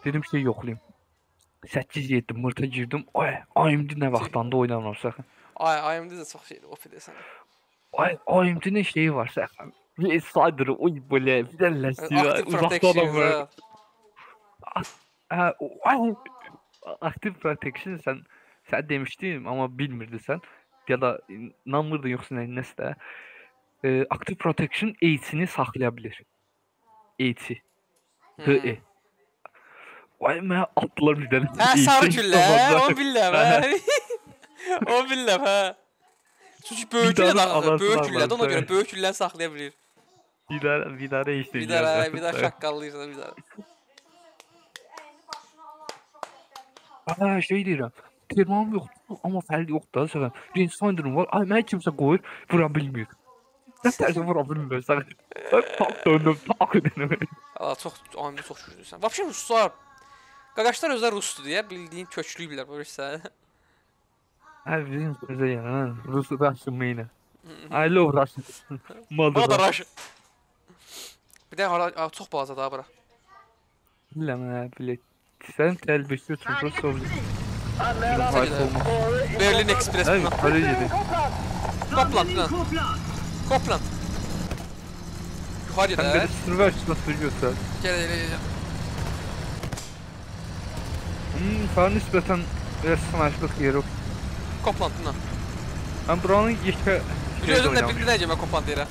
Dedim şey yoxlayayım. 8-7 mırta girdim. Ay, AMD nə vaxtanda oynanır səxən. Ay, AMD də çox şeydir, o desəndə. Ay, AMD-nin şeyi var səxən. Insider, oy belə, birləşdi. Active Protection. Active Protection sən demişdin, amma bilmirdin ya da inanmırdın yoxsa nəsə. Active Protection AIDS-ni saxlaya bilir. AIDS. HE. Vay mən atdılar bir dənə. Hə, sarı güllə, onu bilirəm, hə. O bilirəm, hə. Çünki böyük güllə daxil, böyük güllədə ona görə böyük gülləni saxlaya bilir. Bir dara işte. Bir daha şaqqallayırsan bir daha. Aa, şey deyirəm. Termam yoxdur, amma fərq yoxdur da səfər. Rangefinder'ım var. Ay, mən kimsə qoyur, vura bilmir. Nə tərsə vura bilmir sən. Tak döndüm, tak döndüm. Allah, AMD çox güclüsən. Vapşe Ruslar, qaqaşlar özlər Rusdur deyə bildiyin köklüyürlər, görürsən. Hə, bizim sözə yəni, Rus Russian main'ə. I love Russian. Mother Russian. Bir də hala çox balaca daha bura. Biləm, hə, bilet. Sən təlbisi üçün sordu. Berlin Express buna. Hə, gedir. Copland lan. Copland. Yuxarıya da. Sən bir sürvər nasıl göstər. Gəl. Sana nisbətən sniperlıq yeri yox. Copland lan. Mən buranın yekə Gözümdə bildirəcəm mən Copland deyirəm.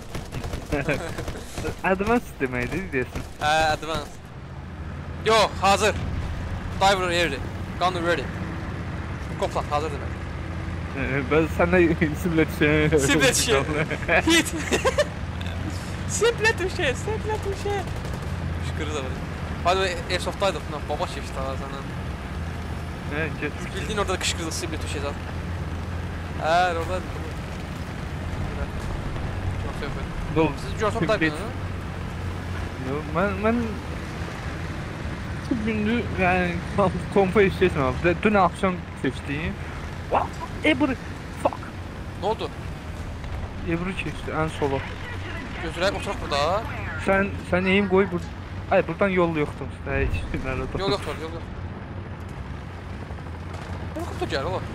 Advanced deməkdir deyəsən. Hə, advanced. Yox, hazır. Diver ready. Gunner ready. Copland hazır demək. Ben sənə simlə düşə. Simlə düşə. Hit. Simlə düşə. Şükürüz abi. Hadi Airsoft'daydık lan, baba şefşdi ha sana. He, geçmiş. Bildiğin orada kışkırdık simlə düşə zaten. Hə, orada. Siz Airsoft'daydınız mı? Yok, ben bu gündü yani kompa işletim abi. Dün akşam seçtiğim. Ebru, fuck. Ne oldu? Ebru çekti en solo. Gözürək oturaq burada. Sen eğim koy bur. Hayır buradan yol yoktu. Hiç nerede? Yol yok. Korkup da gel oğlum.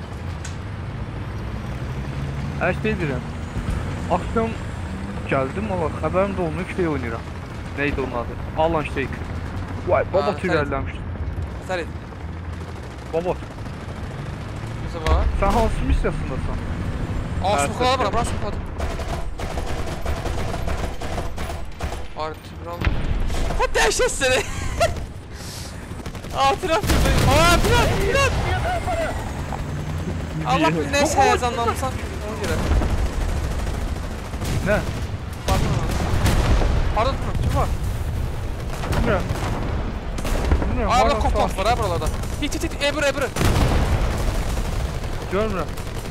Her şey deyirəm. Akşam geldim ama haberim de olmuyor şey oynuyorum. Neydi onun adı? Alan Shake. Vay baba tüylerlenmiş. Sər et. Baba. Nəsə var? Sen hansı misyasındasın? Smokladı bura smokladı. Artibral. Ha dəhşət səni. Atiraf gibi. Pirat. Allah bilir neyse heyecanlanmışsan ona göre. Ne? Pardon kim var? Bilmiyorum. Burada kompant var ha buralarda. Hit Ebru. Görmürəm.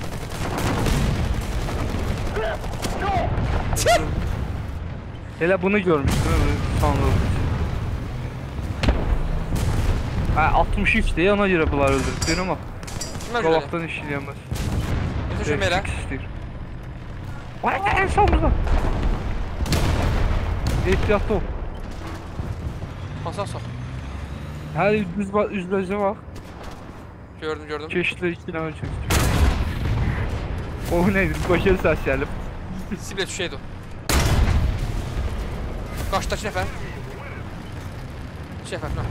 Elə bunu görmüşdüm sanırım. Ha 63 deyə ona görə bunlar öldürüb. Deyirəm bax. Qabaqdan iş eləyəməz. Götürüşüm elə. Vay en sonunda. Ehtiyatlı ol. Basaq. Hər üzbəzə bax. Gördüm. Çeşitli 2 nəfər çəkdi. O neydi? Başarı səs gəlib. Siblet şeydi o. Qarşıdakı nəfər. Şəfər, nə?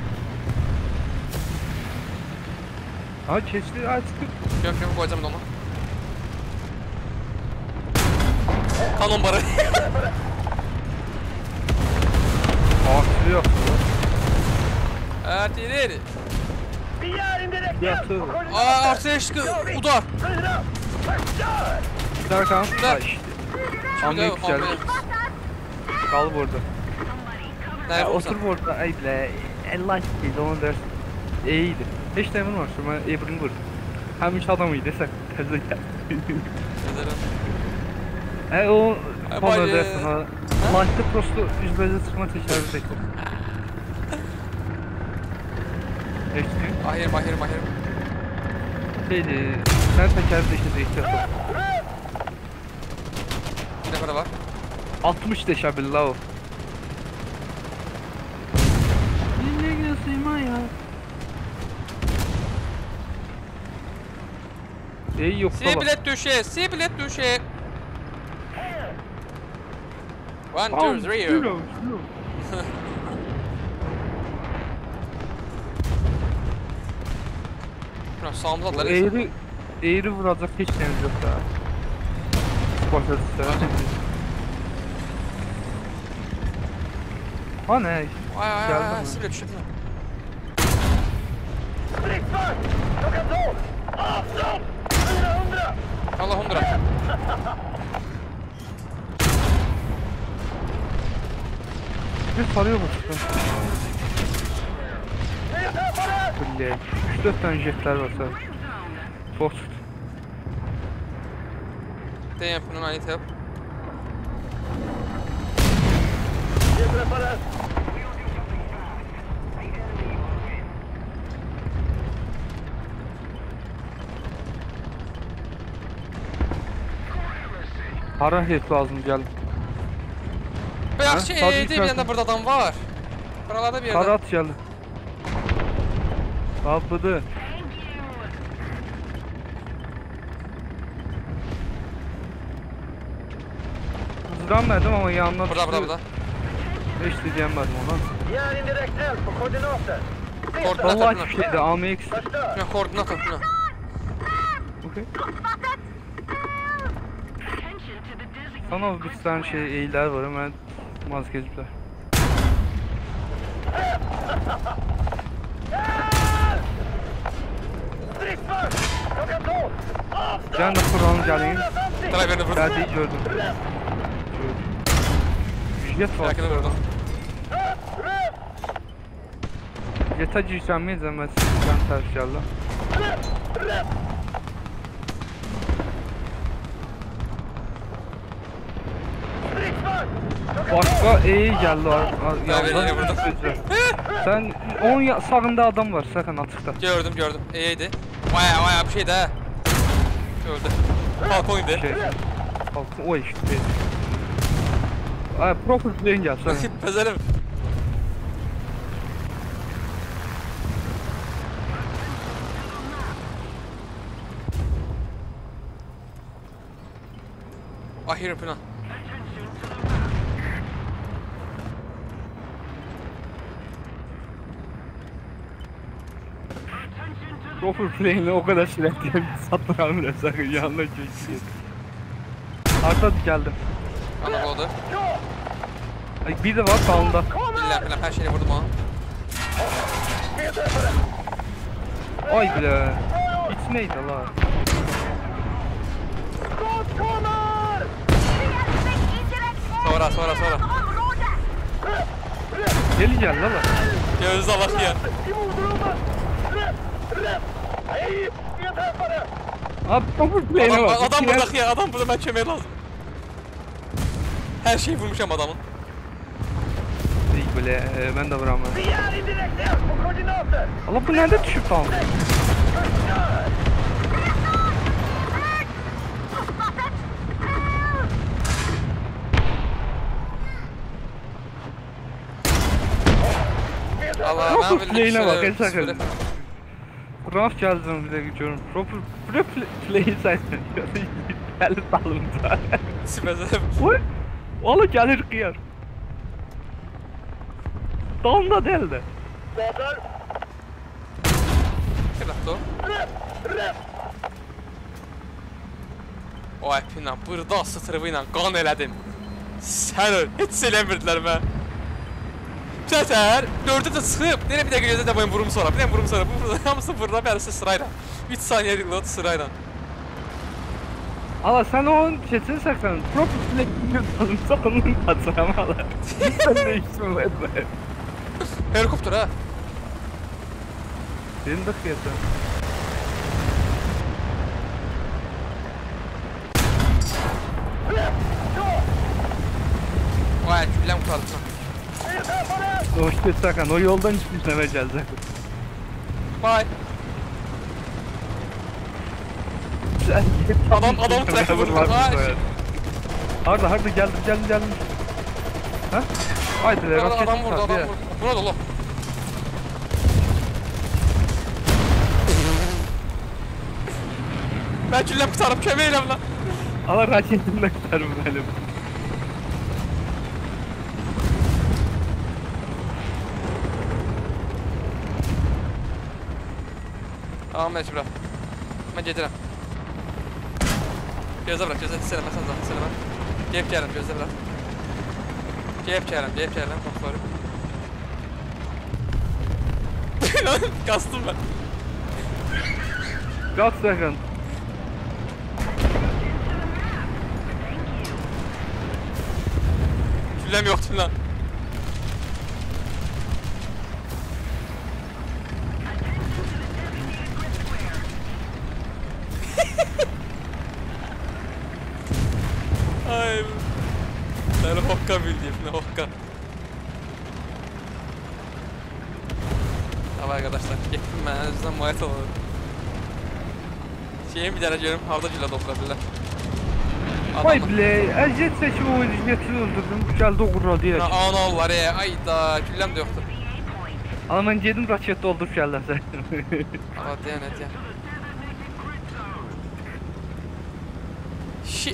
Ha keçdi, çıxdı. Görüm, qoyacam da onu. Kanon barı. Artırı yaptı. Artilleri. Yaptı. Artilleri şıkkı, udar. Gider kan. Gider. Anlayıp geldi. Kal burada. Nerede otur burada. Ay bile. Allah aşkına onu dersin. İyiydi. Hiç temin var. Ben Ebru'nu vurdum. Hem üç adamıydı. Sen tezde gel. O konu dersin ha. Light'ta prosto üzbeze çıkma teşebbüs ettim. Ahir. Şeydi. Sen tekerde işte ihtiyat ol. Bir nefer var. 60 teşebbüs la o. yok baba. Siblet düşe, siblet düşe. 1, 2, 3. Sağımıza atlar. Eğri vuracak hiç neyimiz yok daha. Başa düşse. Ha ne? Ay, siblet düşe. Allah 100. Bir sarıyor bu çıkıyor. Böyle 3-4 tane jetler var sadece. Post. Temp'nin I need help. Para hep lazım gel. Bak Sadece bir yanda burada adam var. Buralarda bir yerde. Para at gel. Kapıdı. Hızlanmadım ama yanına Burada. Hiç de diyemedim ona. Koordinat Vallahi atına. hiçbir şeydi almaya eksik. Şuna koordinat atına. Okey. Sana bir tane eğiler var hemen vazgeçmişler. Can da Kur'an'ı geleyim. Driver'ını vurdum. Geldiği gördüm. Jet var. Belki de vurdum. Jet'e gireceğim mi izlemez. Can ters geldi. Başka iyi geldi. Driver'ını vurdum. Sen 10 sağında adam var sakın açıkta. Gördüm. İyiydi. Vaya bir şey de. Öldü. Falcon'ydu. Falcon o işte. Ay proper play'in gel sana. Pezelim. I hear him Puna. Proper play'inle o kadar sürekli sattıran bile sakın yanına geçsin. Arda geldim. Adam oldu. Ay bir de var sağında. Bilmem her şeyi vurdum ha. Ay bile. Hiç neydi la? Sonra. Gel gel la. Gözde bak ya. Abi proper play'ine bak. Adam burada ya. Adam burada ben çömeğe lazım. Her şeyi vurmuşam adamın. Değil böyle ben de vuramam. Allah bu nerede düşüp kaldı? Allah Proper play'ine bak şey sakın. Raf geldim bir de gidiyorum. Proper play'i sen. Gel salımda. Simezelim. Oy. Ola gelir kıyar. Dalında değil de. Bir dakika. O əpinlə, burada sıtırıbı ilə qan elədim. Sən öl, heç eləmirdilər mən. Çətər, 4-də də çıxıb, deyirəm bir dəqiqə gözə də boyun vurum sonra, bu hamısı burada bərisi sırayla. 3 saniyə reload sırayla. Allah sen o şeysin sakın. Proper play'i dalımsa onun atıramalı. Sen de işin var. Helikopter ha. Benim de fiyatı. Vay, gülləm qurtardı. O işte sakın, o yoldan hiçbir sefer gelecek. Bye. Adam trafik vurdu. Harda geldim. Ha? Haydi de Adam vurdu. Buna dolu. Mən gülləm qutarım, kömək eləm lan. Allah raketimle kurtarım benim. Tamam mən bura. Mən gedirəm. Gözlə bura, gözlə, hiss eləmə, sən zaten hiss eləmə. Gəlib gələm, gözlə bura. Gəlib gələm, baxıyorum. Kastım ben. Kaç sakın. Gülləm yoxdur lan. Ay. Ben hokka bildim, ne hokka. Tamam arkadaşlar, gittim ben özümden muayet olalım. Şeyin bir tane görüm, harda gülə doldurabilirler. Vay bile, əziyyət çəkib o əziyyəti öldürdüm. Gəldi uğurladı ya. Ana var ya, ayda, gülləm də yoxdur. Ama ben gedim raket doldurup gəldim sən. Aa, deyən, deyən. Shit.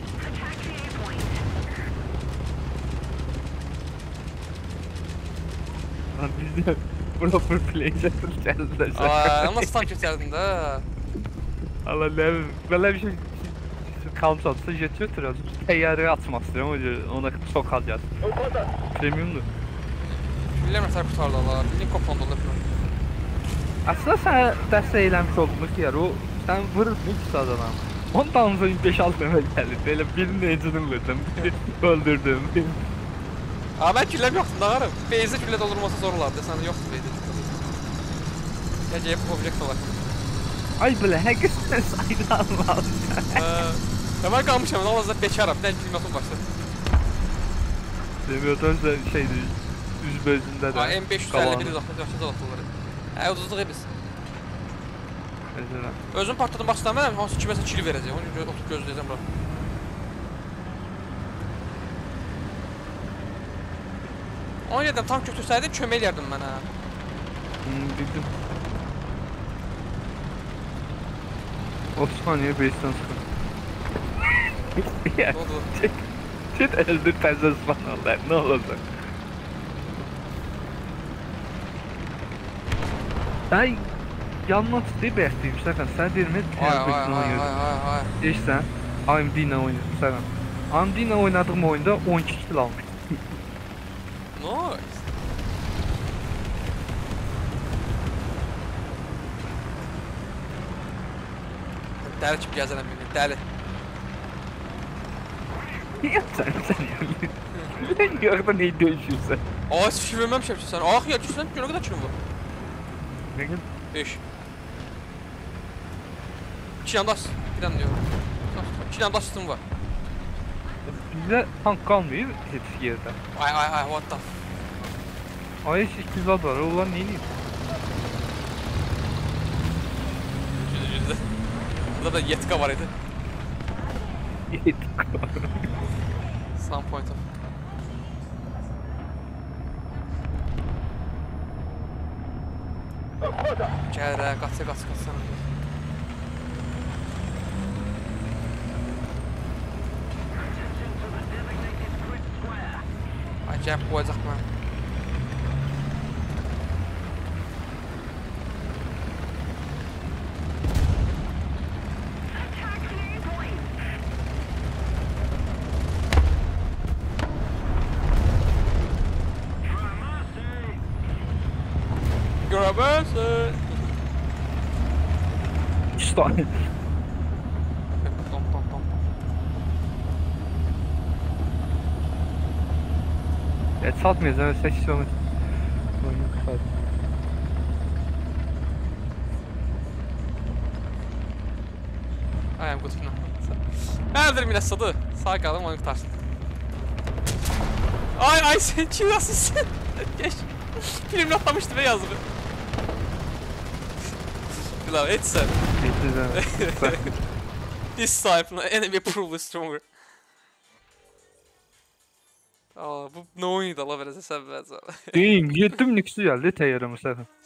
Lan bizde proper play'cə gəldi sən. Aa, ama stun götürdün de. Allah ne böyle bir şey kalmış atsa jet götürüyoruz. Teyyareye atmak istiyorum ona çok alacağız. Premiumdu. Gülləm məsələ qutardı Allah, bilin koplandı Allah. Aslında sen dəstək eləmiş oldun ki o sen vurursun iki adamı. Ondan sonra 5-6 nəfər gəldi. Belə birinin encinin vurdum, biri öldürdüm. Aa, ben gülləm yoxdur da qarım. Beyzi güllə doldurması zor olardı, sən yoxdur beyzi. Gecəyə objekt olar. Ay belə həqiqətən sayda almalısın. Ya ben qalmışam, ne olacaq bekarım, dən gülməsin başladı. Demiyorsan sen şeydi, üzbözündə də. Aa, M551 yaxşı zalatılır. Hə, ucuzluq ebiz. Mesela. Özüm partladım bax istəmirəm, hansı kiməsə kili verəcək, onu oturup gözləyəcəm bura. Onun yerdən tank götürsəydin, kömək eləyərdim mənə. Bildim. Osmaniye base'den sıkın. Ya, Ne oldu? Çet öldür fazla ıspanarlar, ne olacak? Ben yanına tutayım bekleyeyim Serkan, sen derim hep Ay. Geç sen, AMD ile oynuyorsun Serkan. AMD ile oynadığım oyunda 12 kill almış. Nice. Dəli kimi gəzərəm bugün, dəli. Ya sen yani. Yok da neyi dönüşürsen. Aa, heç fikir verməmişəm ki sən. Ax ya, düşsən, günə qədər kilim var? Ne gün? 5. 2 yandaş, bir dənə diyorum. 2 yandaş sistem var. Bizde tank kalmıyor hiç yerde. Ay, what the f... Ay hiç ikizat var, onlar neyini? Güldü. Burada da yetka var idi. Sun point of. Gəl, qaç. Ay, gəl, qoyacaq mən. Görəməsin. 3 tane. Tom. Ya satmıyoruz ama 8 kilometre. Ayağım kutusuna. Nerede Minnesota? Sağ kalın onu tutarsın. Ay sen kim nasılsın? Geç. Filmle atlamıştı ve yazdı. Bilal et sen. This time enemy proved stronger. Aa, bu ne oyundu Allah verese sen ben sana. Değil, 7 nüksü geldi teyyarımı sakın.